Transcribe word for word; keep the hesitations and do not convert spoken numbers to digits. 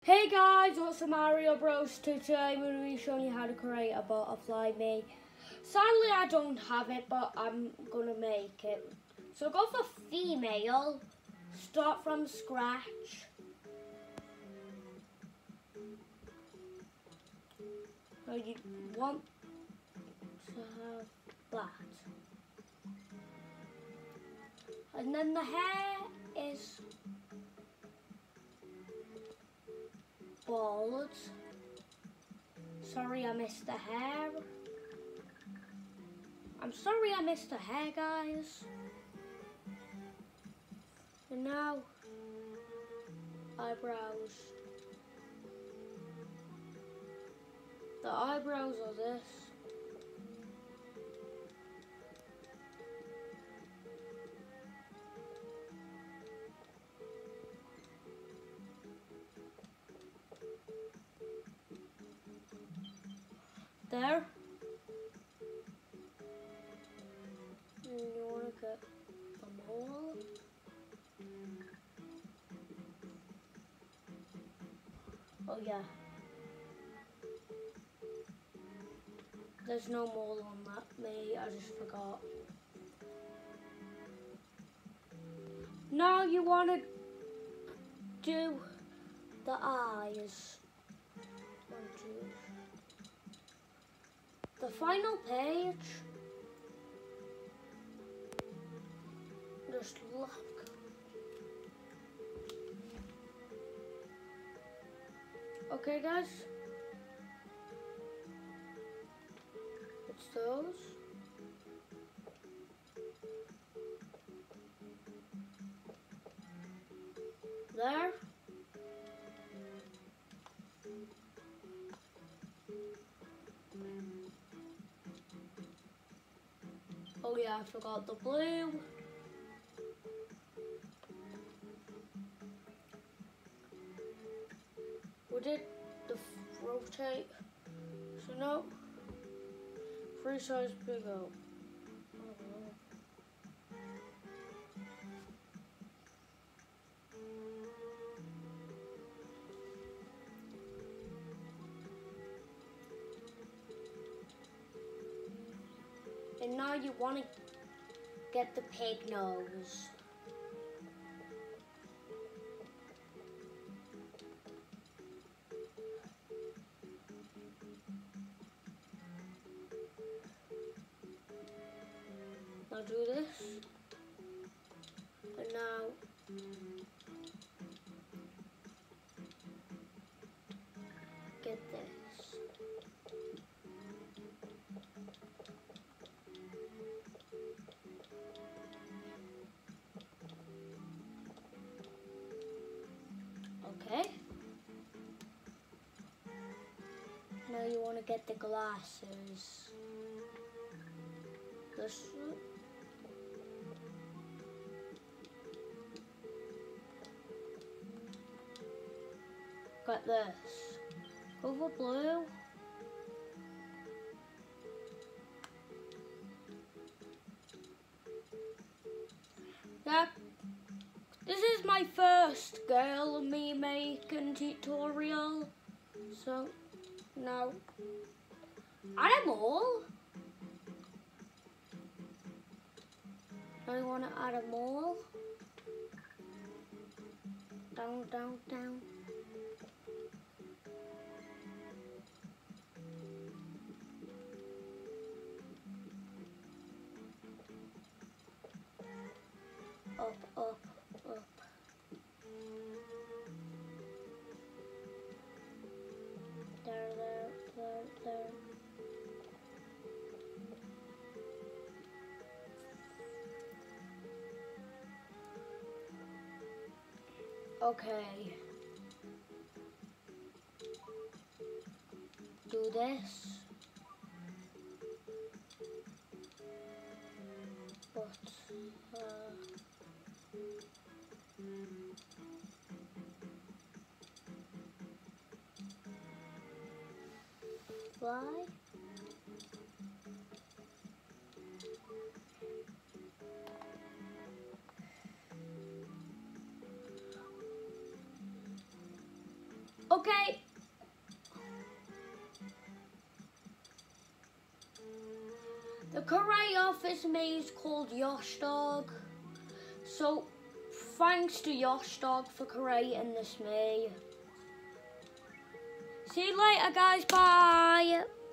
Hey guys, what's up, Mario Bros. Today I'm going to be showing you how to create a butterfly me. Sadly I don't have it, but I'm going to make it. So go for female, start from scratch. Now you want to have that. And then the hair is bald. Sorry I missed the hair. I'm sorry I missed the hair, guys. And now, eyebrows. The eyebrows are this. There. And you want to get the mole. Oh yeah. There's no mole on that me, I just forgot. Now you want to do the eyes. One, two. The final page. Just look. Okay, guys. It's those. There. Oh yeah, I forgot the blue. We did the rotate. So now, free size bigger. And now you want to get the pig nose. Now do this. And now get this. Okay. Now you want to get the glasses. This. Got this. Over blue. Yeah. This is my first girl me making tutorial. So now add them all. I want to add them all. Down, down, down. Up, up, up. There, there, there, there. Okay. Do this. But, uh, fly. Okay. The correct office mate is called Yosh Dog. So, thanks to Yosh Dog for creating this me. See you later, guys. Bye.